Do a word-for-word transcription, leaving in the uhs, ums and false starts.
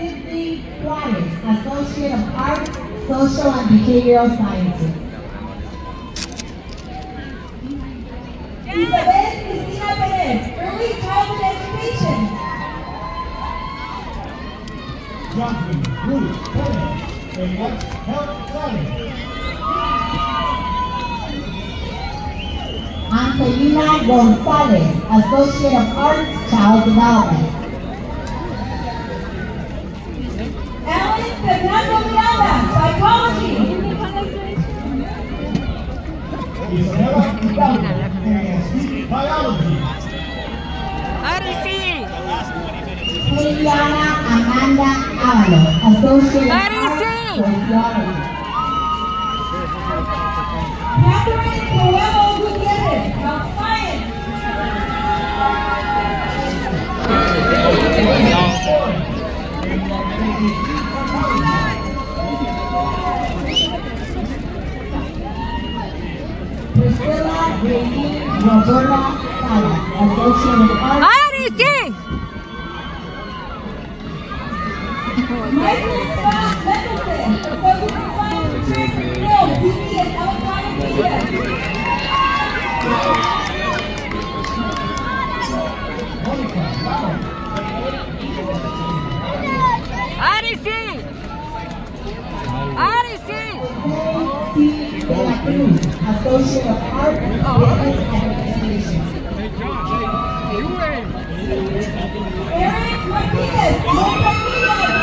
Sidney Juarez, Associate of Arts, Social and Behavioral Sciences. Isabel Cristina Perez, Early Childhood Education. Johnson Ruth Perez, Advanced Health Science. Angelina Gonzalez, Associate of Arts, Child Development. Ellen Fernando Miranda, Psychology. Isabella Hidalgo, Biology. Odyssey! Juliana Amanda Ábalos, Associate of Odyssey! Arts, Sociology. Catherine Coelho Gutierrez, Health Science. Priscilla Rainy Roberta Salas, Associate of Arts. Odyssey! Michael Scott Mendelssohn, Associate of Science, Trade, Film, T V, and Electronic Media. Odyssey! Odyssey! C. De La Cruz, Associate of Arts, Business Administration. Eric Martinez, Multimedia.